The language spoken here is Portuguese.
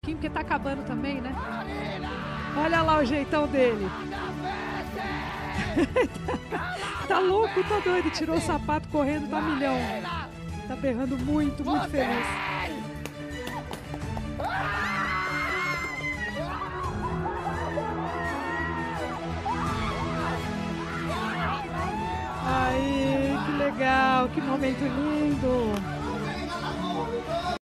pouquinho, porque tá acabando também, né? Olha lá o jeitão dele. Tá louco, tá doido. Tirou o sapato correndo, tá milhão. Tá berrando muito, muito feliz. Aí, que legal, que momento lindo.